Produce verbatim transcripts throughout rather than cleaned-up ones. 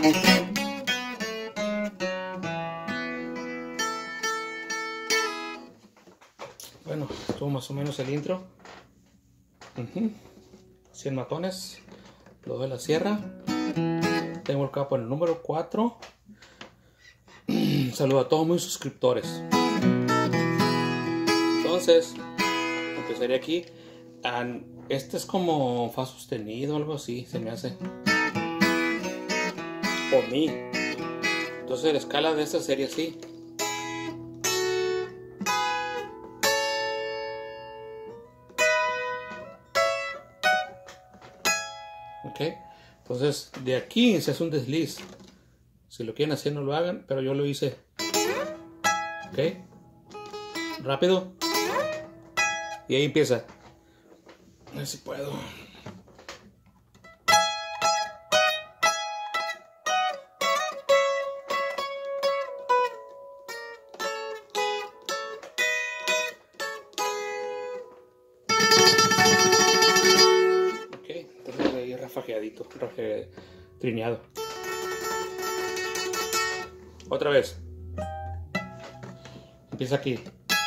Bueno, estuvo más o menos el intro. Uh-huh. cien matones. Lo de la sierra. Tengo el capo en el número cuatro. Saludo a todos mis suscriptores. Entonces, empezaré aquí. Este es como fa sostenido, algo así, se me hace. O mi. Entonces la escala de esta sería así. Ok. Entonces de aquí se hace un desliz. Si lo quieren hacer no lo hagan, pero yo lo hice. Ok. Rápido. Y ahí empieza. A ver si puedo. Ok, entonces ahí rafajeadito, rafaje, trineado. Otra vez. Empieza aquí.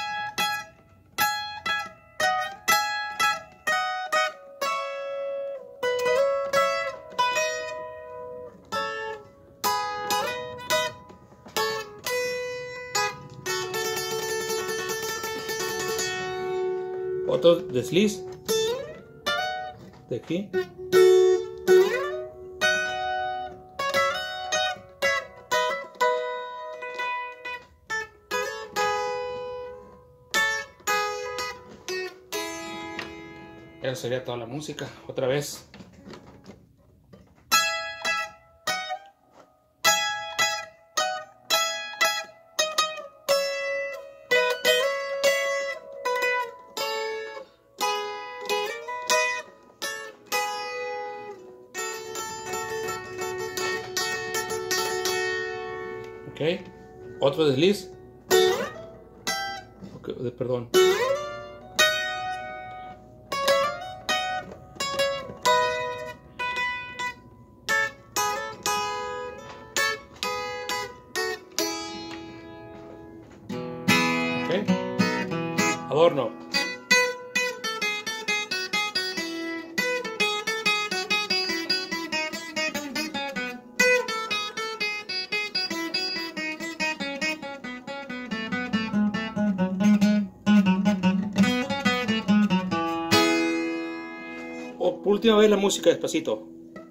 Otro desliz de aquí. Esa sería toda la música. Otra vez. Ok, otro desliz. Okay, perdón. Ok, adorno. Por última vez la música despacito.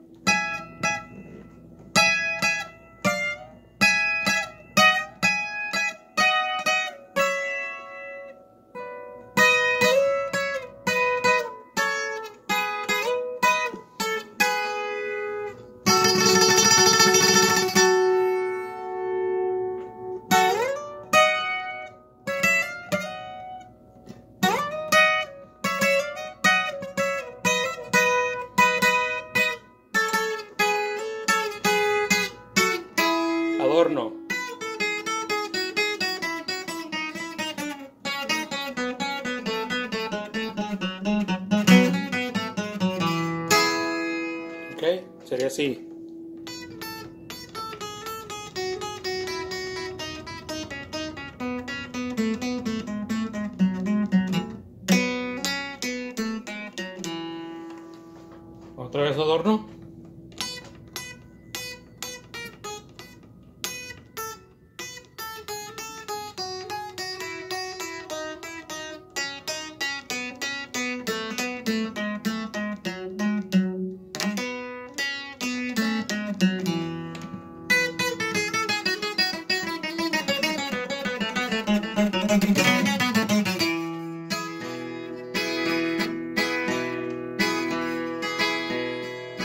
Adorno. Ok, sería así. Otra vez adorno.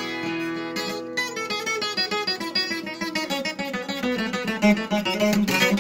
Thank you.